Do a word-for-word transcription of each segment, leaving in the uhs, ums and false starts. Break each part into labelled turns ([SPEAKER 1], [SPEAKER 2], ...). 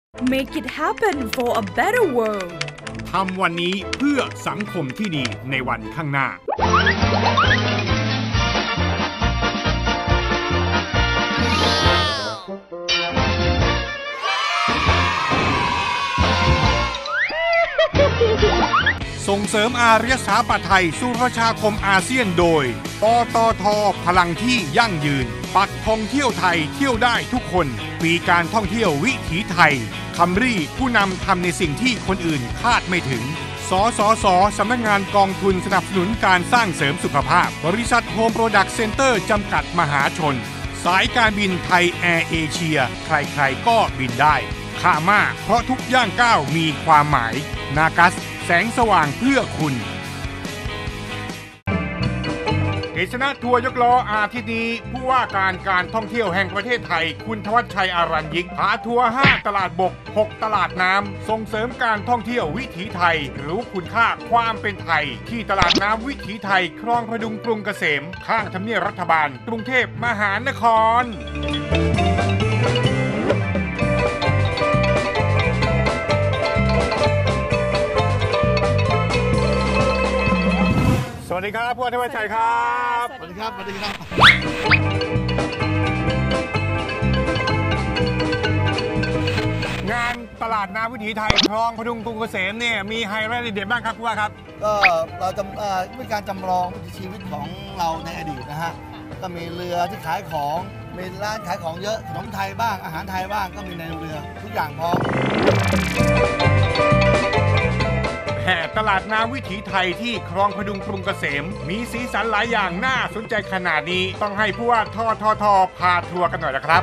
[SPEAKER 1] Make it happen for a better world
[SPEAKER 2] ทำวันนี้เพื่อสังคมที่ดีในวันข้างหน้าส่งเสริมอารยสถาปัตย์ไทยสู่ประชาคมอาเซียนโดยปตท.พลังที่ยั่งยืนปักท่องเที่ยวไทยเที่ยวได้ทุกคนปีการท่องเที่ยววิถีไทยคัมรี่ผู้นำทำในสิ่งที่คนอื่นคาดไม่ถึงสสส.สำนักงานกองทุนสนับสนุนการสร้างเสริมสุขภาพบริษัทโฮมโปรดักต์เซ็นเตอร์จำกัดมหาชนสายการบินไทยแอร์เอเชียใครๆก็บินได้ค่ามากเพราะทุกย่างก้าวมีความหมายนากัสแสงสว่างเพื่อคุณกฤษณะทัวร์ยกล้ออาทิตย์นี้ผู้ว่าการการท่องเที่ยวแห่งประเทศไทยคุณธวัชชัยอารัญยิกพาทัวร์ห้าตลาดบกหกตลาดน้ำส่งเสริมการท่องเที่ยววิถีไทยรู้คุณค่าความเป็นไทยที่ตลาดน้ำวิถีไทยคลองพดุงกรุงเกษมข้างทำเนียบรัฐบาลกรุงเทพมหานครสวัสดีครับผู้ว่าธวัชชัยครับ
[SPEAKER 3] สวัสดีครับสวัสดีครับ
[SPEAKER 2] งานตลาดน้ำวิถีไทยคลองพดุงกรุงเกษมเนี่ยมีไฮไลท์เด็ดบ้างครับผู้ว่าครับ
[SPEAKER 3] ก็เราจำมีการจำลองวิถีชีวิตของเราในอดีตนะฮะก็มีเรือที่ขายของมีร้านขายของเยอะขนมไทยบ้างอาหารไทยบ้างก็มีในเรือทุกอย่างพร้อม
[SPEAKER 2] แห่ตลาดน้ำวิถีไทยที่คลองพดุงกรุงเกษมมีสีสันหลายอย่างน่าสนใจขนาดนี้ต้องให้ผู้ว่าทททพาทัวร์กันหน่อยนะครับ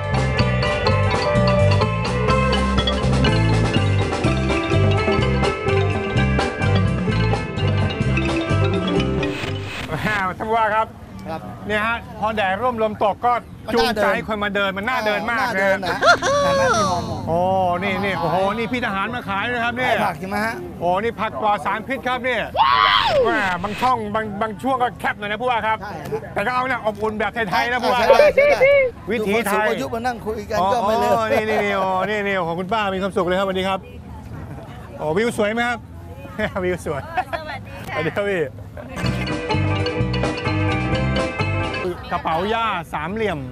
[SPEAKER 2] ท่านผู้ว่าครับเนี่ยฮะพอแดดร่มลมตกก็จูงใจคนมาเดินมันน่าเดินมากเลยนะโอ้นี่นี่โอ้โหนี่พี่ทหารมาขายเลยครับเนี่ย
[SPEAKER 3] ผักใช่ไหมฮะ
[SPEAKER 2] โอ้นี่ผักปลอดสารพิษครับเนี่ยว่าบางช่องบางบางช่วงก็แคบหน่อยนะผู้ว่าครับแต่ก็เอาเนี่ยอบอุ่นแบบไทยๆนะผู้ว่าวิถีไทย
[SPEAKER 3] อายุมานั่งคุยกันก็ไม่เลิก
[SPEAKER 2] นี่นี่นี่โอ้นี่นี่ของคุณป้ามีความสุขเลยครับสวัสดีครับโอ้วิวสวยไหมครับวิวสวย
[SPEAKER 4] สวัสดีค่ะ
[SPEAKER 2] สวัสดีครับพี่กระเป๋าย่าสามเหลี่ยม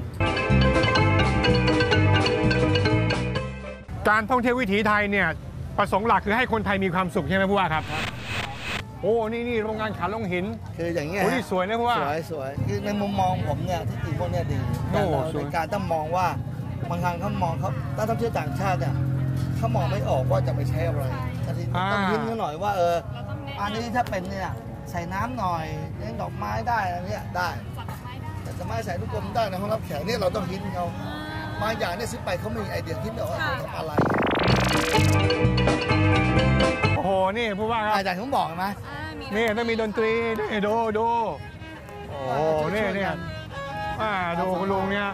[SPEAKER 2] การท่องเที่ยววิถีไทยเนี่ยประสงค์หลักคือให้คนไทยมีความสุขใช่ไหมผู้ว่าครับโอ้นี่นี่โรงงานขันลงหิน
[SPEAKER 3] คืออย่างเงี้ย
[SPEAKER 2] โอ้นี่สวยนะผู้ว่า
[SPEAKER 3] สวยสวยคือในมุมมองผมเนี่ยที่จริงพวกเนี้ยดีแต่ในการต้องมองว่าบางครั้งเขามองเขาถ้าท่องเที่ยวต่างชาติเนี่ยเขามองไม่ออกว่าจะไปใช้อะไรต้องยิ้มเขาหน่อยว่าเอออันนี้ถ้าเป็นเนี่ยใส่น้ำหน่อยเลี้ยงดอกไม้ได้อะไรเนี่ยได้แต่จะไม่ใส่ลูกกลมได้ในห้องรับแขกเนี่ยเราต้องหินเขาบางอย่างเนี่ยซื้อไปเขามีไอเดียคิดว่าเขาทำอะไร
[SPEAKER 2] โอ้โหนี่ผู้ว่าครับ
[SPEAKER 3] อาจารย์เขาบอกไหม
[SPEAKER 2] นี่ต้องมีดนตรีนี่ดูดูโอ้โหนี่เนี่ยอ่าดูคุณลุงเนี่ย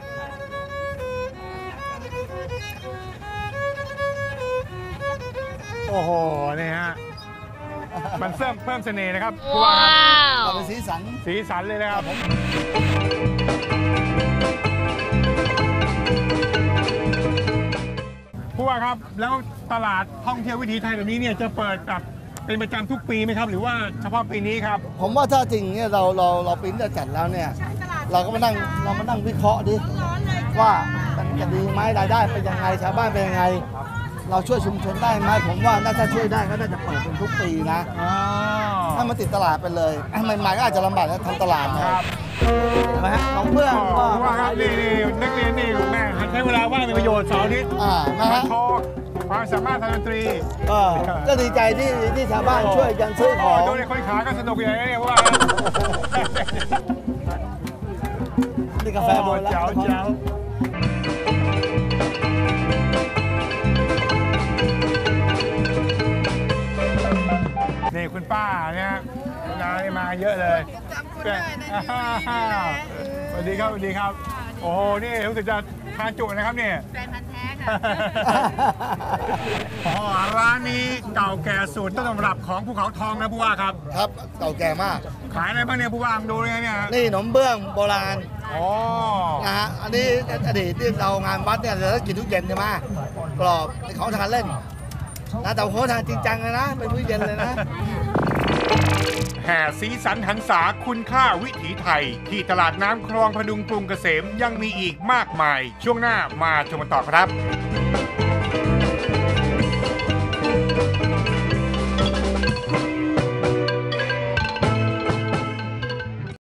[SPEAKER 2] โอ้โหนี่ฮะมันเพิ่มเพิ่มเสน่ห์นะครับผู้ว่า
[SPEAKER 3] ครับเป็นสีสัน
[SPEAKER 2] สีสันเลยนะครับผู้ว่าครับแล้วตลาดท่องเที่ยววิถีไทยแบบนี้เนี่ยจะเปิดแบบเป็นประจำทุกปีไหมครับหรือว่าเฉพาะปีนี้ครับ
[SPEAKER 3] ผมว่าถ้าจริงเนี่ยเราเราเราปีนี้จะจัดแล้วเนี่ยเราก็มานั่งเรามานั่งวิเคราะห์ดิว่ามันจะดีไหมรายได้เป็นยังไงชาวบ้านเป็นยังไงเราช่วยชุมชนได้ไหมผมว่าน่าจะช่วยได้ก็น่าจะเปิดเป็นทุกปีนะถ้ามันติดตลาดไปเลยใหม่ๆก็อาจจะลำบากนะทำตลาดนะครับเห็นไหมฮะของเพื่อน
[SPEAKER 2] ว่าครับนี่นี่นักเรียนนี่แม่ใช้เวลาว่างเป็นประโยชน์เสาร์อาทิตย์
[SPEAKER 3] อ่านะฮะ
[SPEAKER 2] ความสามารถทางดนตรี
[SPEAKER 3] ก็ดีใจที่ที่ชาวบ้านช่วยกันซื้อของ
[SPEAKER 2] โดยคนขายก็สนุกอย่างนี้ว่า
[SPEAKER 3] นี่กาแฟโบราณเจ้าเจ้า
[SPEAKER 2] นี่คุณป้าเนี่ยนายมาเยอะเลยสวัสดีครับสวัสดีครับโอ้โหนี่รู้สึกจะทานจุนะครับเนี่ย
[SPEAKER 4] แฟนพันธุ์แท้ค่ะ
[SPEAKER 2] อ๋อร้านนี้เก่าแก่สูตรต้นตำรับของภูเขาทองนะผู้ว่าครับ
[SPEAKER 3] ครับเก่าแก่มาก
[SPEAKER 2] ขายอะไรบ้างเนี่ยผู้ว่าดูเลยเนี่ย
[SPEAKER 3] นี่ขนมเบื้องโบราณ
[SPEAKER 2] อ๋อ
[SPEAKER 3] นะฮะอันนี้อดีตที่เรางานวัดเนี่ยเราต้องกินทุกเย็นใช่ไหมกรอบเป็นของทานเล่นนะแต่ของทานจริงจังเลยนะเป็นมื้อเย็นเลยนะ
[SPEAKER 2] แห่สีสันหันษาคุณค่าวิถีไทยที่ตลาดน้ำคลองพดุงกรุงเกษมยังมีอีกมากมายช่วงหน้ามาชมกันต่อครับ